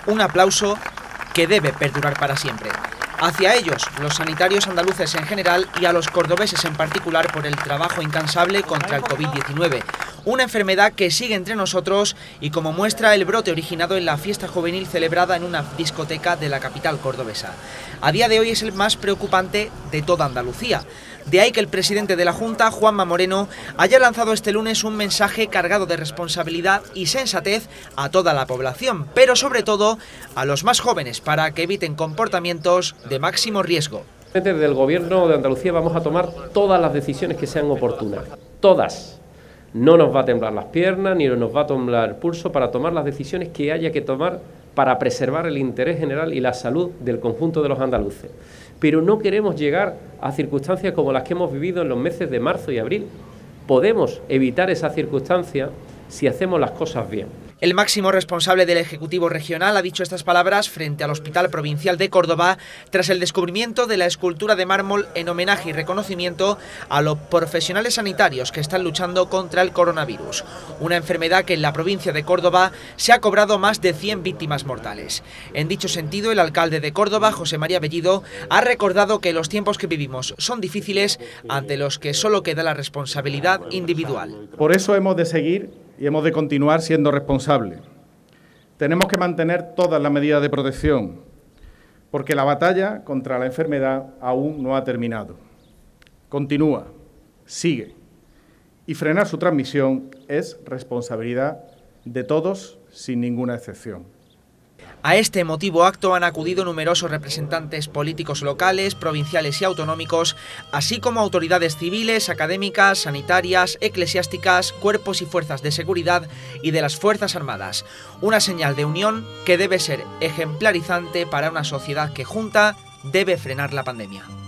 Un aplauso que debe perdurar para siempre. Hacia ellos, los sanitarios andaluces en general y a los cordobeses en particular por el trabajo incansable contra el COVID-19. Una enfermedad que sigue entre nosotros y como muestra el brote originado en la fiesta juvenil celebrada en una discoteca de la capital cordobesa. A día de hoy es el más preocupante de toda Andalucía. De ahí que el presidente de la Junta, Juanma Moreno, haya lanzado este lunes un mensaje cargado de responsabilidad y sensatez a toda la población, pero sobre todo a los más jóvenes, para que eviten comportamientos de máximo riesgo. Desde el Gobierno de Andalucía vamos a tomar todas las decisiones que sean oportunas, todas. No nos va a temblar las piernas ni nos va a temblar el pulso para tomar las decisiones que haya que tomar para preservar el interés general y la salud del conjunto de los andaluces. Pero no queremos llegar a circunstancias como las que hemos vivido en los meses de marzo y abril. Podemos evitar esa circunstancia si hacemos las cosas bien. El máximo responsable del Ejecutivo Regional ha dicho estas palabras frente al Hospital Provincial de Córdoba tras el descubrimiento de la escultura de mármol en homenaje y reconocimiento a los profesionales sanitarios que están luchando contra el coronavirus, una enfermedad que en la provincia de Córdoba se ha cobrado más de 100 víctimas mortales. En dicho sentido, el alcalde de Córdoba, José María Bellido, ha recordado que los tiempos que vivimos son difíciles ante los que solo queda la responsabilidad individual. Por eso hemos de seguir y hemos de continuar siendo responsables. Tenemos que mantener todas las medidas de protección, porque la batalla contra la enfermedad aún no ha terminado. Continúa, sigue, y frenar su transmisión es responsabilidad de todos, sin ninguna excepción. A este emotivo acto han acudido numerosos representantes políticos locales, provinciales y autonómicos, así como autoridades civiles, académicas, sanitarias, eclesiásticas, cuerpos y fuerzas de seguridad y de las Fuerzas Armadas. Una señal de unión que debe ser ejemplarizante para una sociedad que junta debe frenar la pandemia.